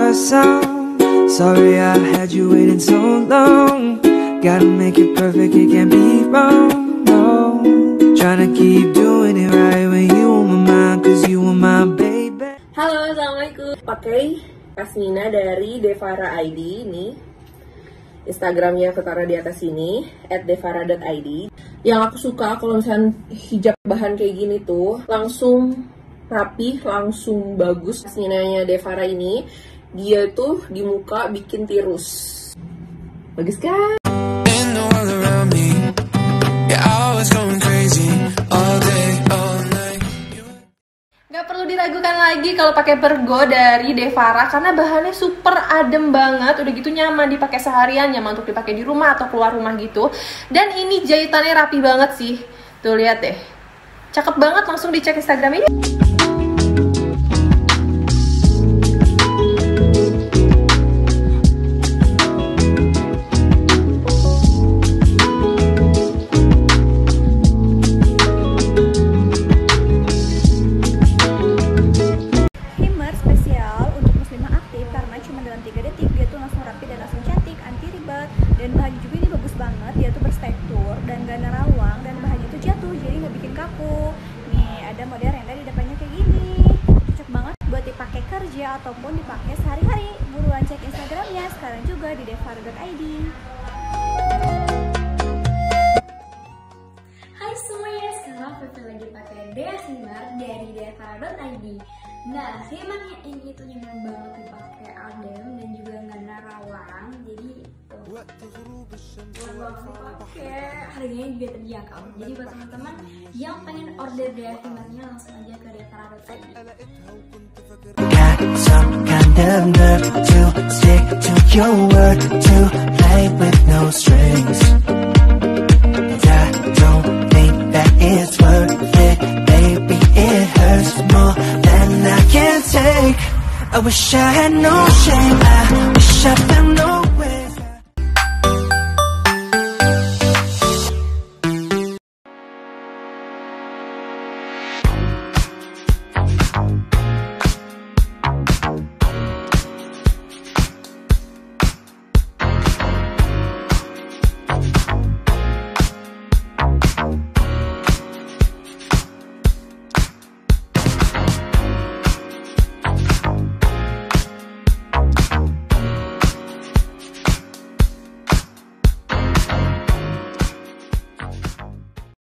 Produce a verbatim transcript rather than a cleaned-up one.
Halo, assalamualaikum. Pakai Pasmina dari Devara I D ini. Instagramnya ketara di atas sini at devara dot i d. Yang aku suka kalau misalnya hijab bahan kayak gini tuh langsung rapi, langsung bagus. Pasminanya Devara ini dia tuh di muka bikin tirus. Bagus kan? Gak perlu diragukan lagi kalau pakai Pergo dari Devara karena bahannya super adem banget, udah gitu nyaman dipakai seharian, nyaman untuk dipakai di rumah atau keluar rumah gitu. Dan ini jahitannya rapi banget sih. Tuh lihat deh. Cakep banget, langsung dicek Instagram ini. Dan bahannya juga ini bagus banget, dia tuh bertekstur dan gak nerawang, dan bahannya tuh jatuh jadi nggak bikin kaku. Nih ada model renda di depannya kayak gini, cocok banget buat dipakai kerja ataupun dipakai sehari-hari. Buruan cek Instagramnya sekarang juga di devara dot i d. Hai semuanya, sekarang Vivi lagi pakai Dea Shimmer dari devara dot i d. Nah, shimmernya ini tuh nyaman banget dipakai, adem dan juga nggak nerawang. Jadi pakai harganya juga terjangkau. Jadi buat teman-teman yang pengen order Dea Shimmernya langsung aja ke devara dot i d. Got some kind of nerve to stick to your word, to play with no strings. And I don't think that it's worth it. Baby, it hurts more than I can take. I wish I had no shame, I wish I found no way.